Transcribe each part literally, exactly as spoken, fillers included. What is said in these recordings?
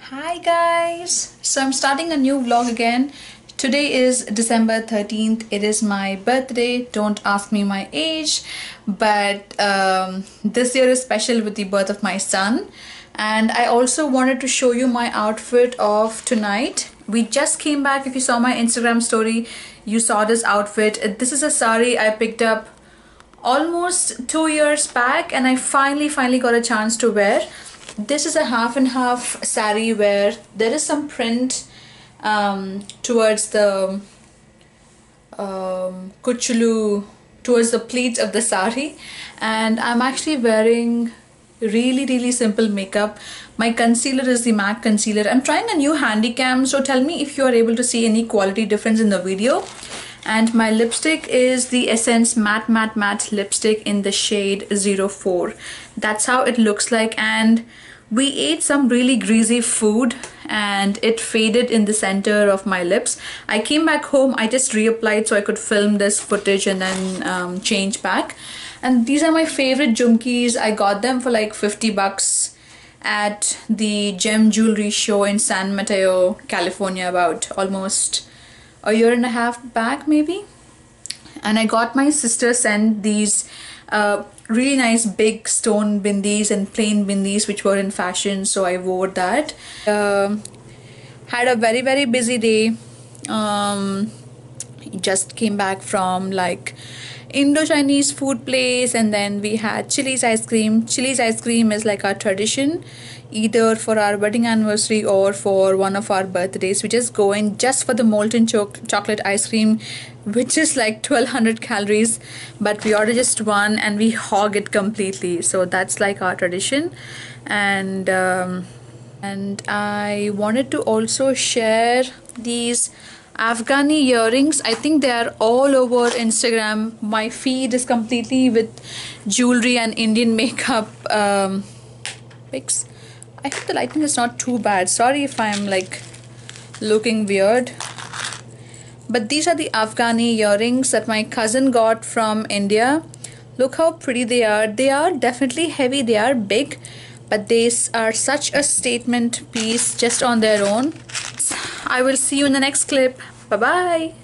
Hi guys! So I'm starting a new vlog again. Today is December thirteenth. It is my birthday. Don't ask me my age, but um, this year is special with the birth of my son. And I also wanted to show you my outfit of tonight. We just came back. If you saw my Instagram story, you saw this outfit. This is a sari I picked up almost two years back, and I finally finally got a chance to wear. This is a half and half sari where there is some print um, towards the um, kuchulu, towards the pleats of the sari, and I'm actually wearing really really simple makeup. My concealer is the MAC concealer. I'm trying a new handy cam, so tell me if you are able to see any quality difference in the video. And my lipstick is the Essence Matte Matte Matte lipstick in the shade zero four. That's how it looks like. And we ate some really greasy food and it faded in the center of my lips. I came back home, I just reapplied so I could film this footage and then um, change back. And these are my favorite jhumkis. I got them for like fifty bucks at the Gem Jewelry Show in San Mateo, California, about almost a year and a half back maybe. And I got my sister sent these uh, really nice big stone bindis and plain bindis which were in fashion, so I wore that. Uh, had a very very busy day. Um, just came back from like Indo-Chinese food place, and then we had Chili's ice cream. Chili's ice cream is like our tradition, either for our wedding anniversary or for one of our birthdays. We just go in just for the molten cho chocolate ice cream, which is like twelve hundred calories, but we order just one and we hog it completely. So that's like our tradition. And um, and I wanted to also share these Afghani earrings. I think they are all over Instagram. My feed is completely with jewelry and Indian makeup um, pics. I hope the lighting is not too bad. Sorry if I'm like looking weird. But these are the Afghani earrings that my cousin got from India. Look how pretty they are. They are definitely heavy. They are big, but they are such a statement piece just on their own. I will see you in the next clip. Bye bye.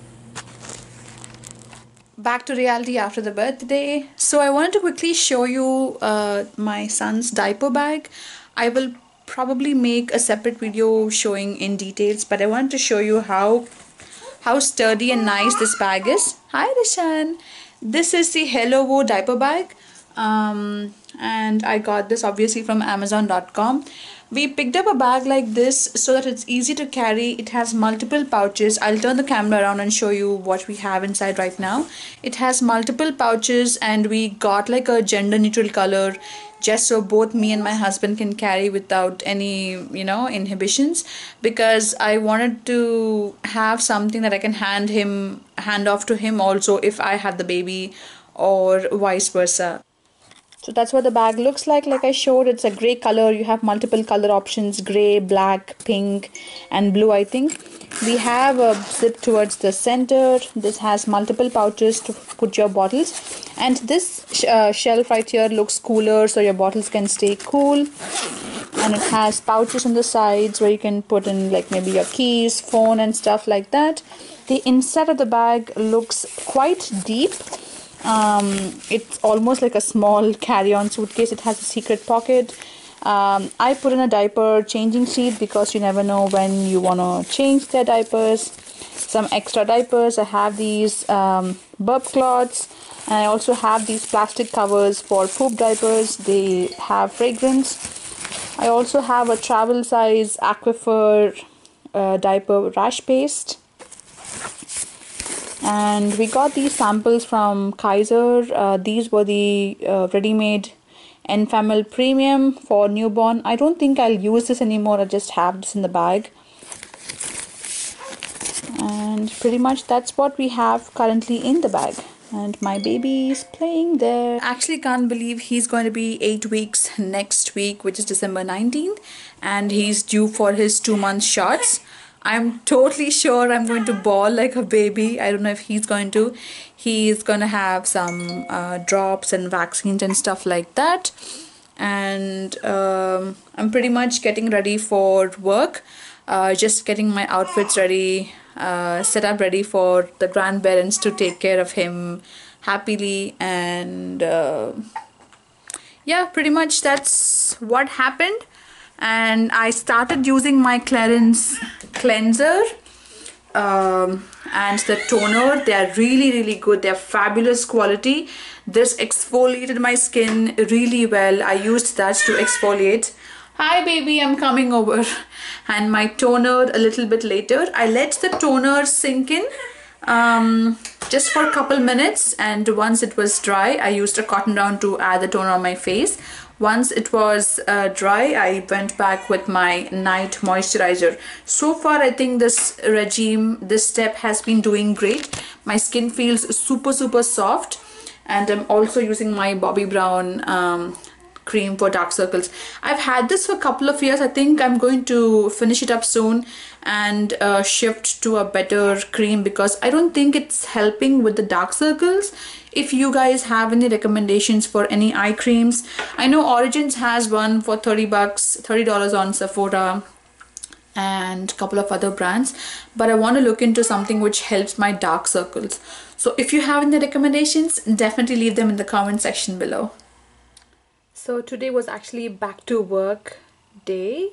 Back to reality after the birthday. So I wanted to quickly show you uh, my son's diaper bag. I will probably make a separate video showing in details, but I wanted to show you how how sturdy and nice this bag is. Hi Rishan. This is the Hellowo diaper bag, um, and I got this obviously from Amazon dot com. We picked up a bag like this so that it's easy to carry. It has multiple pouches. I'll turn the camera around and show you what we have inside right now. It has multiple pouches, and we got like a gender neutral color just so both me and my husband can carry without any, you know, inhibitions, because I wanted to have something that I can hand him, hand off to him also if I have the baby, or vice versa. So that's what the bag looks like. Like I showed, it's a gray color. You have multiple color options: gray, black, pink, and blue, I think. We have a zip towards the center. This has multiple pouches to put your bottles. And this sh uh, shelf right here looks cooler, so your bottles can stay cool. And it has pouches on the sides where you can put in like maybe your keys, phone, and stuff like that. The inside of the bag looks quite deep. Um, it's almost like a small carry-on suitcase. It has a secret pocket. Um, I put in a diaper changing sheet because you never know when you want to change their diapers. Some extra diapers. I have these um, burp cloths, and I also have these plastic covers for poop diapers. They have fragrance. I also have a travel size Aquifer uh, diaper rash paste. And we got these samples from Kaiser. Uh, these were the uh, ready-made Enfamil Premium for newborn. I don't think I'll use this anymore. I just have this in the bag. And pretty much that's what we have currently in the bag. And my baby is playing there. Actually can't believe he's going to be eight weeks next week, which is December nineteenth. And he's due for his two month shots. I'm totally sure I'm going to bawl like a baby. I don't know if he's going to. He's going to have some uh, drops and vaccines and stuff like that. and um, I'm pretty much getting ready for work. Uh, just getting my outfits ready, uh, set up ready for the grandparents to take care of him happily, and uh, yeah, pretty much that's what happened. And I started using my Clarins cleanser um, and the toner. They are really really good. They're fabulous quality. This exfoliated my skin really well. I used that to exfoliate. Hi baby, I'm coming over. And my toner a little bit later. I let the toner sink in um, just for a couple minutes, and once it was dry, I used a cotton round to add the toner on my face. Once it was uh, dry, I went back with my night moisturizer. So far, I think this regime, this step has been doing great. My skin feels super super soft, and I'm also using my Bobbi Brown um, cream for dark circles. I've had this for a couple of years. I think I'm going to finish it up soon and uh, shift to a better cream, because I don't think it's helping with the dark circles. If you guys have any recommendations for any eye creams, I know Origins has one for thirty bucks, thirty dollars on Sephora, and a couple of other brands, but I want to look into something which helps my dark circles. So if you have any recommendations, definitely leave them in the comment section below. So today was actually back to work day,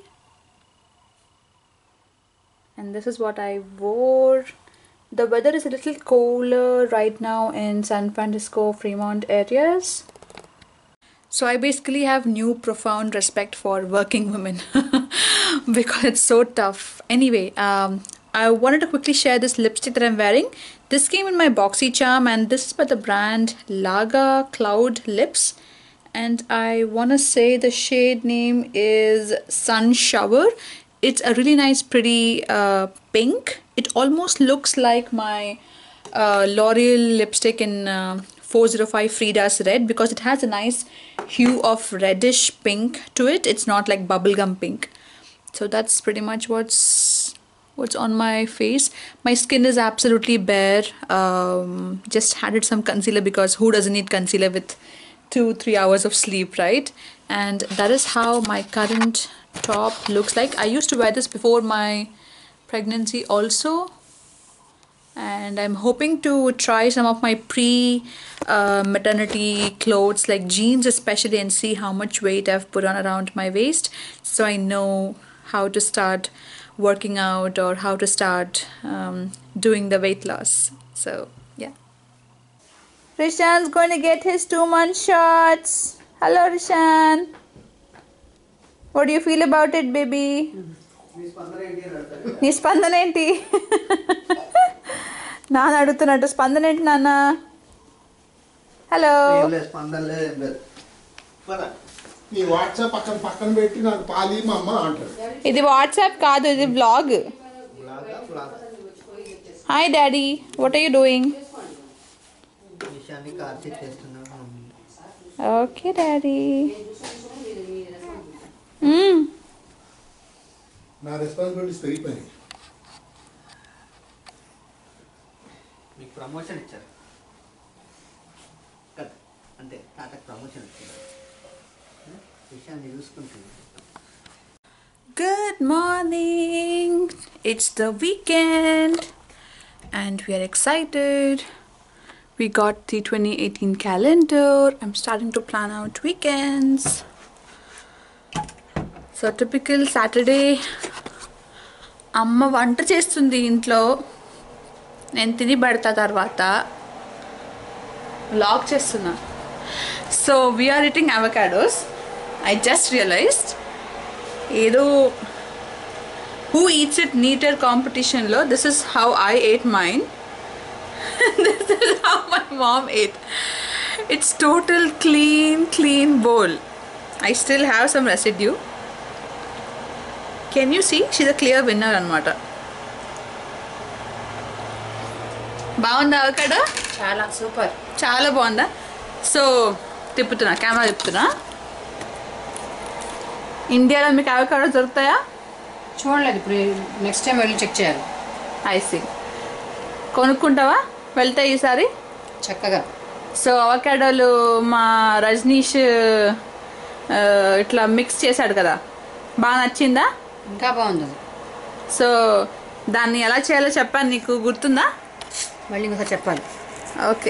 and this is what I wore. The weather is a little cooler right now in San Francisco, Fremont areas. So I basically have new profound respect for working women because it's so tough. Anyway, um, I wanted to quickly share this lipstick that I'm wearing. This came in my BoxyCharm, and this is by the brand Laga Cloud Lips. And I want to say the shade name is Sun Shower. It's a really nice pretty uh, pink. It almost looks like my uh, L'Oreal lipstick in uh, four oh five Frida's Red, because it has a nice hue of reddish pink to it. It's not like bubblegum pink. So that's pretty much what's what's on my face. My skin is absolutely bare. Um, just added some concealer, because who doesn't need concealer with two three hours of sleep, right? And that is how my current top looks like. I used to wear this before my pregnancy also, and I'm hoping to try some of my pre uh, maternity clothes, like jeans especially, and see how much weight I've put on around my waist, so I know how to start working out or how to start um, doing the weight loss. So yeah, Rishan's going to get his two month shots. Hello Rishan, what do you feel about it, baby? నీ స్పందన ఏంటి? నాన్న అడుగుతున్నట్టు స్పందన ఏంటి నాన్న? Hello, ఇది WhatsApp కాదు, ఇది blog. Hi daddy, what are you doing? Okay daddy. నా రెస్పాన్సిబిలిటీస్ పెరిగిపోయాయి. మీకు ప్రమోషన్ ఇచ్చారు కదా, అంటే తాతకు ప్రమోషన్ ఇచ్చారు, విషయాన్ని చూసుకుంటుంది. Good morning. It's the weekend and we are excited. We got the twenty eighteen calendar. I'm starting to plan out weekends. So typical Saturday, అమ్మ వంట చేస్తుంది ఇంట్లో, నేను తిని పెడతా తర్వాత వ్లాగ్ చేస్తున్నా. So we are eating avocados. I just realised, ఏదో హూ ఈట్స్ ఇట్ నీటర్ కాంపిటీషన్లో this is how I ate mine. This is how my mom ate. It's total clean clean bowl. I still have some residue. Can you see? She's a clear winner anamata. బాగుందా avocado? చాలా super, చాలా బాగుందా? సో తిప్పుతున్నా, camera తిప్పుతున్నా. ఇండియాలో మీకు avocado దొరుకుతాయా? చూడలేదు, ఇప్పుడు నెక్స్ట్ టైం వెళ్ళి చెక్ చేయాలి. I see. కొనుక్కుంటావా వెళ్తే ఈసారి? చక్కగా. సో అవకాడోలు మా రజనీష్ ఇట్లా మిక్స్ చేశాడు కదా, బాగా నచ్చిందా? ఇంకా బాగుంది. సో దాన్ని ఎలా చేయాలో చెప్పాను, నీకు గుర్తుందా? మళ్ళీ ఇంకోసారి చెప్పాలి. ఓకే,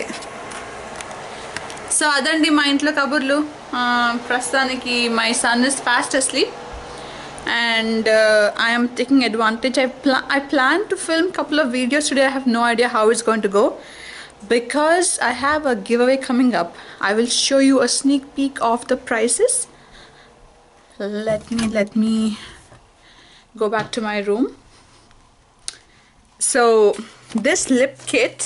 సో అదండి మా ఇంట్లో కబుర్లు. ప్రస్తుతానికి my son is fast asleep and uh, I am taking advantage. I, pl I plan to film a couple of videos today. I have no idea how it's going to go because I have a giveaway coming up. I will show you a sneak peek of the prices. Let me let me go back to my room. So this lip kit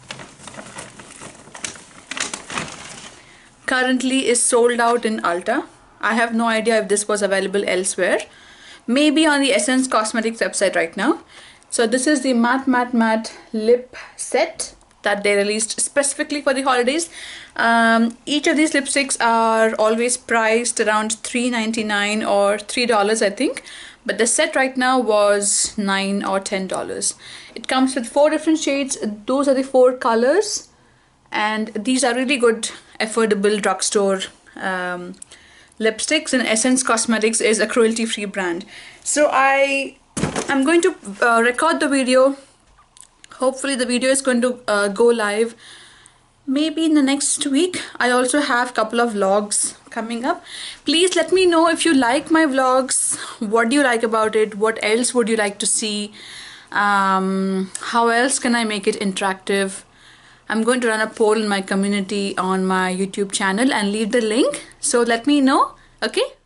currently is sold out in Ulta. I have no idea if this was available elsewhere. Maybe on the Essence Cosmetics website right now. So this is the matte matte matte lip set that they released specifically for the holidays. Um, each of these lipsticks are always priced around three ninety-nine or three dollars, I think. But the set right now was nine or ten dollars. It comes with four different shades. Those are the four colors, and these are really good, affordable drugstore um, lipsticks. And Essence Cosmetics is a cruelty-free brand. So I am going to uh, record the video. Hopefully the video is going to uh, go live maybe in the next week. I also have a couple of vlogs coming up. Please let me know if you like my vlogs. What do you like about it? What else would you like to see? Um, how else can I make it interactive? I'm going to run a poll in my community on my YouTube channel and leave the link. So let me know. Okay?